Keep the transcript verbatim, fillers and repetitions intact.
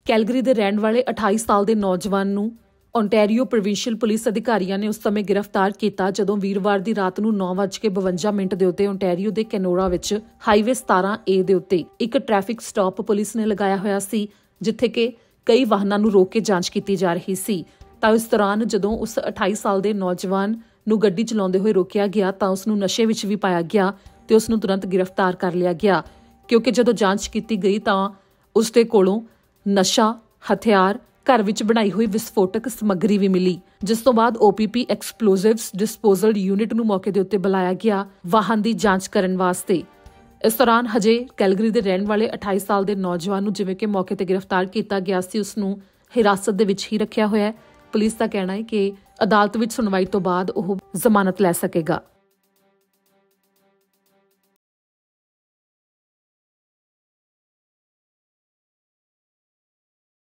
Calgary ਦੇ ਰਹਿਣ ਵਾਲੇ ਅਠਾਈ ਸਾਲ ਦੇ ਨੌਜਵਾਨ ਨੂੰ ਓਨਟਾਰੀਓ ਪ੍ਰੋਵਿੰਸ਼ੀਅਲ ਪੁਲਿਸ ਅਧਿਕਾਰੀਆਂ ਨੇ ਉਸ ਸਮੇਂ ਗ੍ਰਿਫਤਾਰ ਕੀਤਾ ਜਦੋਂ ਵੀਰਵਾਰ ਦੀ ਰਾਤ ਨੂੰ ਨੌ ਵੱਜ ਕੇ ਬਵੰਜਾ ਮਿੰਟ ਦੇ ਉੱਤੇ ਓਨਟਾਰੀਓ ਦੇ ਕੈਨੋਰਾ ਵਿੱਚ ਹਾਈਵੇ ਸਤਾਰਾਂ ਏ ਦੇ ਉੱਤੇ ਇੱਕ ਟ੍ਰੈਫਿਕ ਸਟਾਪ ਪੁਲਿਸ ਨੇ ਲਗਾਇਆ ਹੋਇਆ ਸੀ, ਜਿੱਥੇ ਕਿ ਕਈ ਵਾਹਨਾਂ ਨੂੰ ਰੋਕ ਕੇ ਜਾਂਚ ਕੀਤੀ ਜਾ ਰਹੀ ਸੀ। ਤਾਂ ਇਸ ਦੌਰਾਨ ਜਦੋਂ ਉਸ ਅਠਾਈ ਸਾਲ ਦੇ ਨੌਜਵਾਨ ਨੂੰ ਗੱਡੀ ਚਲਾਉਂਦੇ ਹੋਏ ਰੋਕਿਆ ਗਿਆ ਤਾਂ ਉਸ ਨੂੰ ਨਸ਼ੇ ਵਿੱਚ ਵੀ ਪਾਇਆ ਗਿਆ ਤੇ ਉਸ ਨੂੰ ਤੁਰੰਤ ਗ੍ਰਿਫਤਾਰ ਕਰ ਲਿਆ ਗਿਆ, ਕਿਉਂਕਿ ਜਦੋਂ ਜਾਂਚ ਕੀਤੀ ਗਈ ਤਾਂ ਉਸ ਦੇ ਕੋਲੋਂ ਨਸ਼ਾ, ਹਥਿਆਰ, ਘਰ ਵਿੱਚ ਬਣਾਈ ਹੋਈ ਵਿਸਫੋਟਕ ਸਮੱਗਰੀ ਵੀ ਮਿਲੀ, ਜਿਸ ਤੋਂ ਬਾਅਦ ਓ ਪੀ ਪੀ ਐਕਸਪਲੋਸਿਵਸ ਡਿਸਪੋਜ਼ਲ ਯੂਨਿਟ ਨੂੰ ਮੌਕੇ ਦੇ ਉੱਤੇ ਬੁਲਾਇਆ ਗਿਆ ਵਾਹਨ ਦੀ ਜਾਂਚ ਕਰਨ ਵਾਸਤੇ। ਇਸ ਦੌਰਾਨ ਹਜੇ ਕੈਲਗਰੀ ਦੇ ਰਹਿਣ ਵਾਲੇ ਅਠਾਈ ਸਾਲ ਦੇ ਨੌਜਵਾਨ ਨੂੰ ਜਿਵੇਂ ਕਿ ਮੌਕੇ ਤੇ ਗ੍ਰਿਫਤਾਰ ਕੀਤਾ ਗਿਆ ਸੀ, ਉਸ ਨੂੰ ਹਿਰਾਸਤ ਦੇ ਵਿੱਚ ਹੀ ਰੱਖਿਆ ਹੋਇਆ ਹੈ। ਪੁਲਿਸ ਦਾ ਕਹਿਣਾ ਹੈ ਕਿ ਅਦਾਲਤ ਵਿੱਚ ਸੁਣਵਾਈ ਤੋਂ ਬਾਅਦ ਉਹ ਜ਼ਮਾਨਤ ਲੈ ਸਕੇਗਾ।